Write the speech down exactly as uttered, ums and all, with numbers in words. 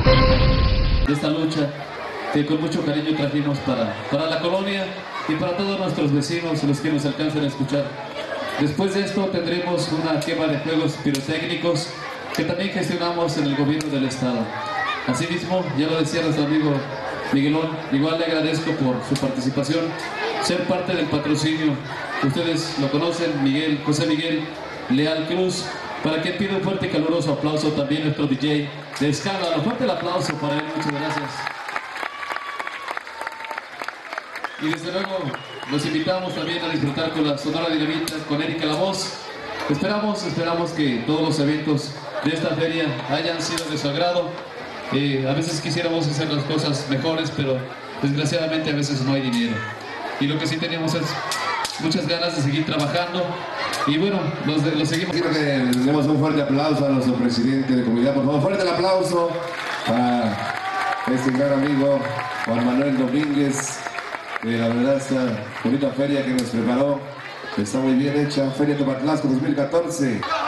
de esta lucha que con mucho cariño trajimos para, para la colonia y para todos nuestros vecinos, los que nos alcancen a escuchar. Después de esto tendremos una quema de juegos pirotécnicos que también gestionamos en el gobierno del estado. Asimismo, ya lo decía nuestro amigo Miguelón, igual le agradezco por su participación, ser parte del patrocinio. Ustedes lo conocen, Miguel, José Miguel Leal Cruz, para que pida un fuerte y caluroso aplauso también a nuestro D J de escándalo. Fuerte el aplauso para él, muchas gracias. Y desde luego los invitamos también a disfrutar con la Sonora Dinamita, con Erika La Voz. Esperamos, esperamos que todos los eventos de esta feria hayan sido de su agrado. Eh, a veces quisiéramos hacer las cosas mejores, pero desgraciadamente a veces no hay dinero. Y lo que sí tenemos es muchas ganas de seguir trabajando. Y bueno, los, los seguimos. Quiero que le demos un fuerte aplauso a nuestro presidente de comunidad. Por favor, fuerte el aplauso para este gran amigo Juan Manuel Domínguez. Eh, la verdad, esta bonita feria que nos preparó está muy bien hecha. Feria Topatlasco dos mil catorce.